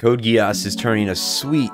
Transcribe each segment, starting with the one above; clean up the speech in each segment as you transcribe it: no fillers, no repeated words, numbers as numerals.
Code Geass is turning a sweet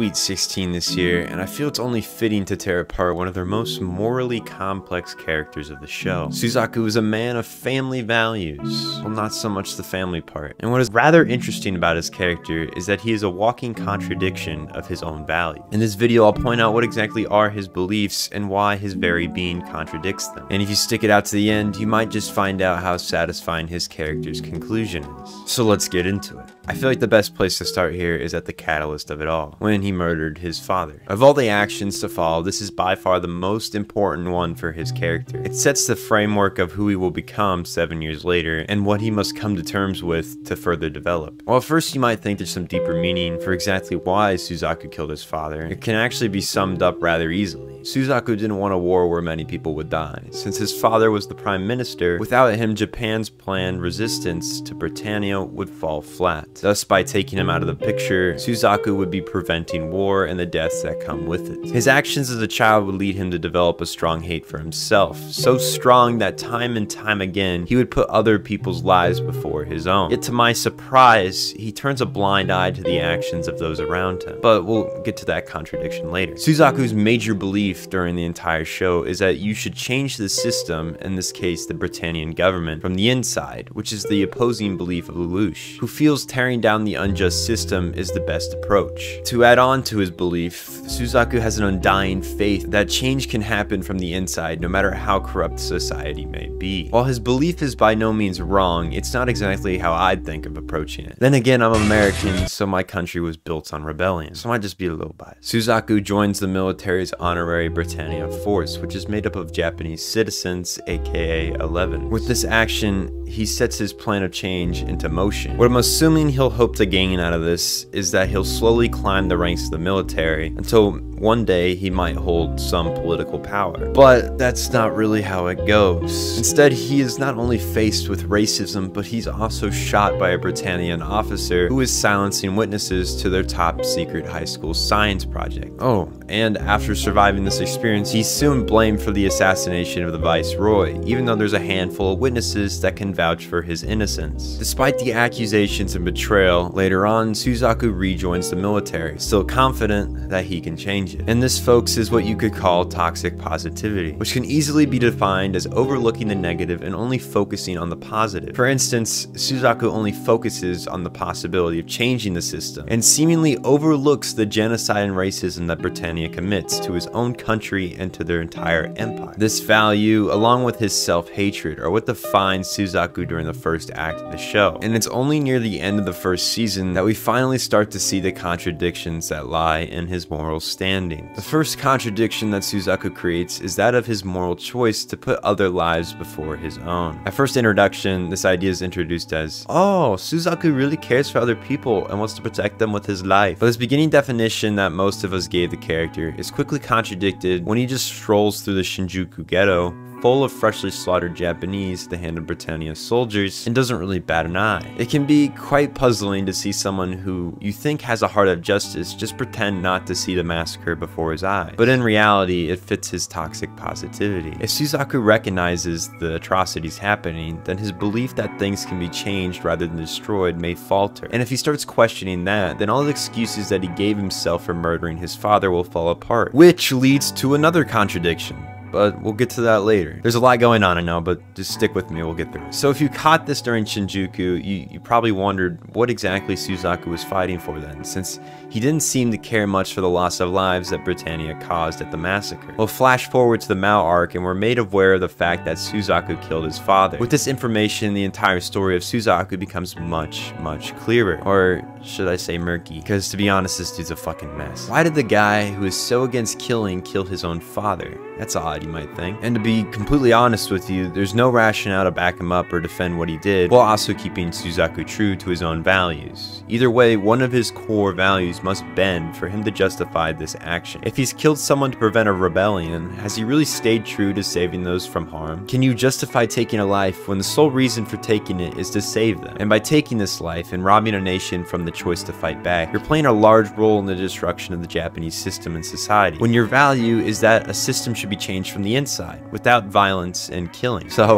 16 this year, and I feel it's only fitting to tear apart one of their most morally complex characters of the show. Suzaku is a man of family values. Well, not so much the family part. And what is rather interesting about his character is that he is a walking contradiction of his own values. In this video, I'll point out what exactly are his beliefs and why his very being contradicts them. And if you stick it out to the end, you might just find out how satisfying his character's conclusion is. So let's get into it. I feel like the best place to start here is at the catalyst of it all, when he murdered his father. Of all the actions to follow, this is by far the most important one for his character. It sets the framework of who he will become 7 years later, and what he must come to terms with to further develop. While at first you might think there's some deeper meaning for exactly why Suzaku killed his father, it can actually be summed up rather easily. Suzaku didn't want a war where many people would die. Since his father was the prime minister, without him, Japan's planned resistance to Britannia would fall flat. Thus, by taking him out of the picture, Suzaku would be preventing war and the deaths that come with it. His actions as a child would lead him to develop a strong hate for himself, so strong that time and time again, he would put other people's lives before his own. Yet to my surprise, he turns a blind eye to the actions of those around him. But we'll get to that contradiction later. Suzaku's major belief during the entire show is that you should change the system, in this case the Britannian government, from the inside, which is the opposing belief of Lelouch, who feels tearing down the unjust system is the best approach. To add on to his belief, Suzaku has an undying faith that change can happen from the inside no matter how corrupt society may be. While his belief is by no means wrong, it's not exactly how I'd think of approaching it. Then again, I'm American, so my country was built on rebellion, so I might just be a little biased. Suzaku joins the military's honorary Britannia force, which is made up of Japanese citizens, aka 11. With this action, he sets his plan of change into motion. What I'm assuming he'll hope to gain out of this is that he'll slowly climb the ranks of the military until one day he might hold some political power. But that's not really how it goes. Instead, he is not only faced with racism, but he's also shot by a Britannian officer who is silencing witnesses to their top secret high school science project. Oh, and after surviving this experience, he's soon blamed for the assassination of the viceroy, even though there's a handful of witnesses that can vouch for his innocence. Despite the accusations and betrayal, later on, Suzaku rejoins the military, still confident that he can change it. And this, folks, is what you could call toxic positivity, which can easily be defined as overlooking the negative and only focusing on the positive. For instance, Suzaku only focuses on the possibility of changing the system, and seemingly overlooks the genocide and racism that Britannia commits to his own country and to their entire empire. This value, along with his self-hatred, are what defines Suzaku during the first act of the show. And it's only near the end of the first season that we finally start to see the contradictions that lie in his moral standing. The first contradiction that Suzaku creates is that of his moral choice to put other lives before his own. At first introduction, this idea is introduced as, oh, Suzaku really cares for other people and wants to protect them with his life. But this beginning definition that most of us gave the character is quickly contradicted when he just strolls through the Shinjuku ghetto, full of freshly slaughtered Japanese at the hand of Britannia's soldiers, and doesn't really bat an eye. It can be quite puzzling to see someone who you think has a heart of justice just pretend not to see the massacre before his eyes. But in reality, it fits his toxic positivity. If Suzaku recognizes the atrocities happening, then his belief that things can be changed rather than destroyed may falter. And if he starts questioning that, then all the excuses that he gave himself for murdering his father will fall apart. Which leads to another contradiction. But we'll get to that later. There's a lot going on, I know, but just stick with me, we'll get through it. So if you caught this during Shinjuku, you probably wondered what exactly Suzaku was fighting for then, since he didn't seem to care much for the loss of lives that Britannia caused at the massacre. We'll flash forward to the Mao arc, and we're made aware of the fact that Suzaku killed his father. With this information, the entire story of Suzaku becomes much clearer. Or should I say murky? Because to be honest, this dude's a fucking mess. Why did the guy who is so against killing kill his own father? That's odd, you might think. And to be completely honest with you, there's no rationale to back him up or defend what he did, while also keeping Suzaku true to his own values. Either way, one of his core values must bend for him to justify this action. If he's killed someone to prevent a rebellion, has he really stayed true to saving those from harm? Can you justify taking a life when the sole reason for taking it is to save them? And by taking this life and robbing a nation from the choice to fight back, you're playing a large role in the destruction of the Japanese system and society, when your value is that a system should be changed from the inside, without violence and killing. So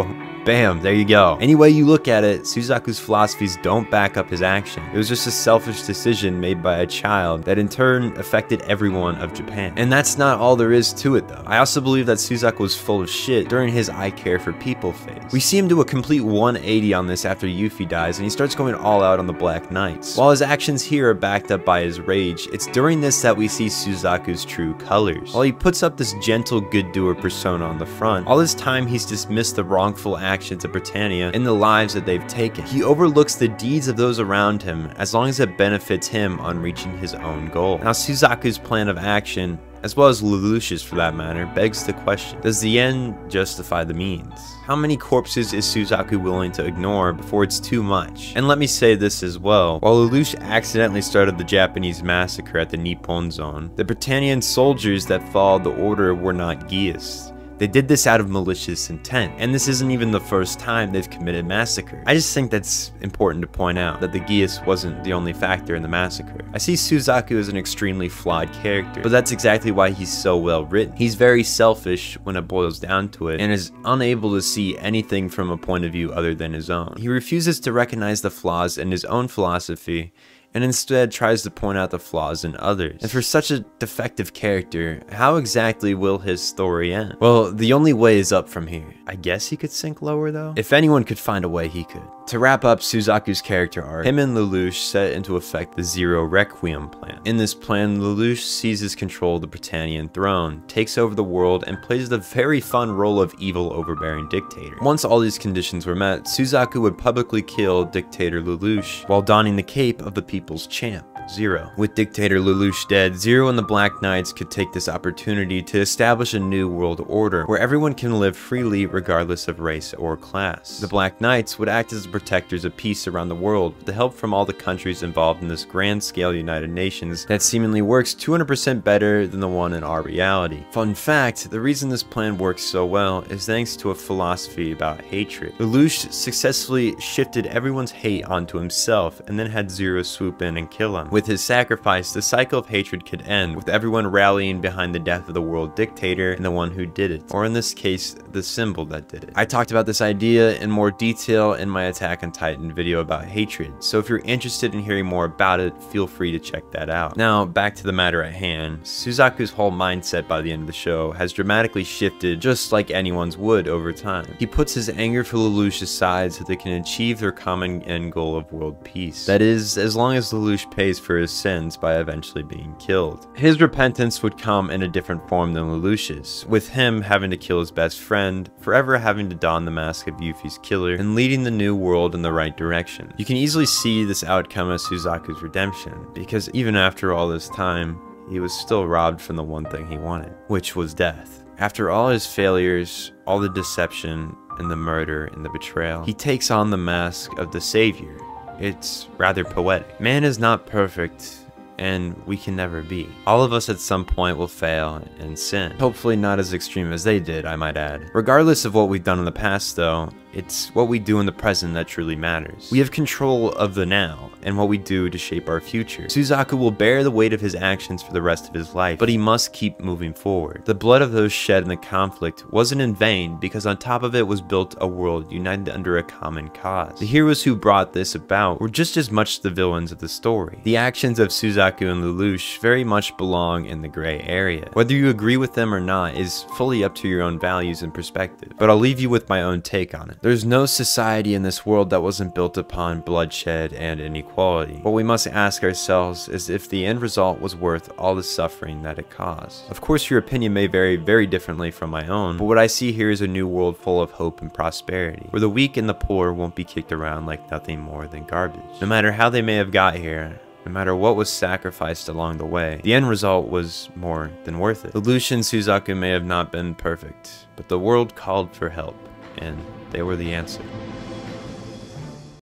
Bam, there you go. Any way you look at it, Suzaku's philosophies don't back up his action. It was just a selfish decision made by a child that in turn affected everyone of Japan. And that's not all there is to it though. I also believe that Suzaku was full of shit during his I care for people phase. We see him do a complete 180 on this after Yuffie dies, and he starts going all out on the Black Knights. While his actions here are backed up by his rage, it's during this that we see Suzaku's true colors. While he puts up this gentle good doer persona on the front, all this time he's dismissed the wrongful actions of Britannia and the lives that they've taken. He overlooks the deeds of those around him as long as it benefits him on reaching his own goal. Now Suzaku's plan of action, as well as Lelouch's for that matter, begs the question, does the end justify the means? How many corpses is Suzaku willing to ignore before it's too much? And let me say this as well, while Lelouch accidentally started the Japanese massacre at the Nippon Zone, the Britannian soldiers that followed the order were not Geists. They did this out of malicious intent, and this isn't even the first time they've committed massacre. I just think that's important to point out, that the Geass wasn't the only factor in the massacre. I see Suzaku as an extremely flawed character, but that's exactly why he's so well written. He's very selfish when it boils down to it, and is unable to see anything from a point of view other than his own. He refuses to recognize the flaws in his own philosophy, and instead tries to point out the flaws in others. And for such a defective character, how exactly will his story end? Well, the only way is up from here. I guess he could sink lower though? If anyone could find a way, he could. To wrap up Suzaku's character arc, him and Lelouch set into effect the Zero Requiem plan. In this plan, Lelouch seizes control of the Britannian throne, takes over the world, and plays the very fun role of evil overbearing dictator. Once all these conditions were met, Suzaku would publicly kill dictator Lelouch while donning the cape of the people's champ, Zero. With dictator Lelouch dead, Zero and the Black Knights could take this opportunity to establish a new world order where everyone can live freely regardless of race or class. The Black Knights would act as the protectors of peace around the world with the help from all the countries involved in this grand scale United Nations that seemingly works 200% better than the one in our reality. Fun fact, the reason this plan works so well is thanks to a philosophy about hatred. Lelouch successfully shifted everyone's hate onto himself and then had Zero swoop in and kill him. With his sacrifice, the cycle of hatred could end, with everyone rallying behind the death of the world dictator and the one who did it, or in this case, the symbol that did it. I talked about this idea in more detail in my Attack on Titan video about hatred, so if you're interested in hearing more about it, feel free to check that out. Now, back to the matter at hand. Suzaku's whole mindset by the end of the show has dramatically shifted just like anyone's would over time. He puts his anger for Lelouch aside so they can achieve their common end goal of world peace. That is, as long as Lelouch pays for his sins by eventually being killed. His repentance would come in a different form than Lelouch's, with him having to kill his best friend, forever having to don the mask of Yuffie's killer, and leading the new world in the right direction. You can easily see this outcome as Suzaku's redemption, because even after all this time, he was still robbed from the one thing he wanted, which was death. After all his failures, all the deception, and the murder and the betrayal, he takes on the mask of the savior. It's rather poetic. Man is not perfect, and we can never be. All of us at some point will fail and sin. Hopefully not as extreme as they did, I might add. Regardless of what we've done in the past though, it's what we do in the present that truly matters. We have control of the now, and what we do to shape our future. Suzaku will bear the weight of his actions for the rest of his life, but he must keep moving forward. The blood of those shed in the conflict wasn't in vain, because on top of it was built a world united under a common cause. The heroes who brought this about were just as much the villains of the story. The actions of Suzaku and Lelouch very much belong in the gray area. Whether you agree with them or not is fully up to your own values and perspective, but I'll leave you with my own take on it. There's no society in this world that wasn't built upon bloodshed and inequality. What we must ask ourselves is if the end result was worth all the suffering that it caused. Of course, your opinion may vary very differently from my own, but what I see here is a new world full of hope and prosperity, where the weak and the poor won't be kicked around like nothing more than garbage. No matter how they may have got here, no matter what was sacrificed along the way, the end result was more than worth it. Lelouch and Suzaku may have not been perfect, but the world called for help, and they were the answer.